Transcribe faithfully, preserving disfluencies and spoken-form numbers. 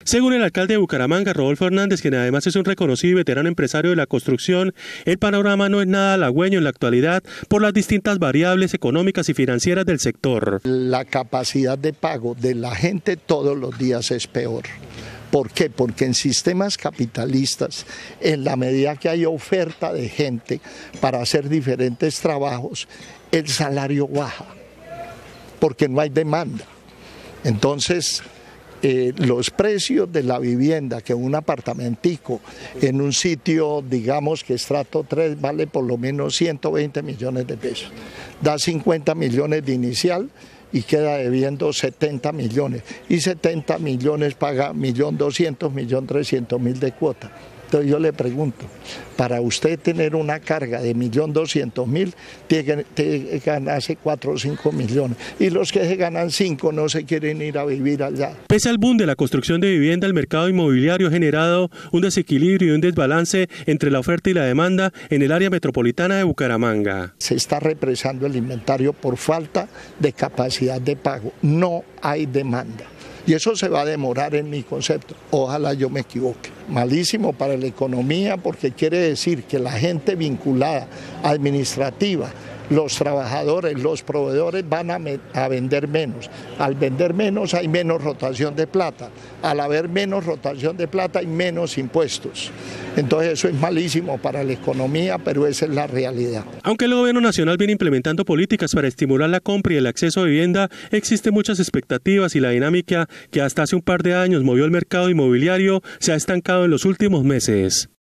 Según el alcalde de Bucaramanga, Rodolfo Hernández, quien además es un reconocido y veterano empresario de la construcción, el panorama no es nada halagüeño en la actualidad por las distintas variables económicas y financieras del sector. La capacidad de pago de la gente todos los días es peor. ¿Por qué? Porque en sistemas capitalistas, en la medida que hay oferta de gente para hacer diferentes trabajos, el salario baja, porque no hay demanda. Entonces, eh, los precios de la vivienda, que un apartamentico en un sitio, digamos que estrato tres, vale por lo menos ciento veinte millones de pesos, da cincuenta millones de inicial, y queda debiendo setenta millones, y setenta millones paga un millón doscientos mil, un millón trescientos mil de cuota. Entonces yo le pregunto, para usted tener una carga de un millón doscientos mil, tiene que ganarse cuatro o cinco millones, y los que se ganan cinco no se quieren ir a vivir allá. Pese al boom de la construcción de vivienda, el mercado inmobiliario ha generado un desequilibrio y un desbalance entre la oferta y la demanda en el área metropolitana de Bucaramanga. Se está represando el inventario por falta de capacidad de pago, no hay demanda. Y eso se va a demorar en mi concepto, ojalá yo me equivoque. Malísimo para la economía porque quiere decir que la gente vinculada, administrativa, los trabajadores, los proveedores van a, a vender menos. Al vender menos hay menos rotación de plata. Al haber menos rotación de plata hay menos impuestos. Entonces eso es malísimo para la economía, pero esa es la realidad. Aunque el gobierno nacional viene implementando políticas para estimular la compra y el acceso a vivienda, existen muchas expectativas y la dinámica que hasta hace un par de años movió el mercado inmobiliario se ha estancado en los últimos meses.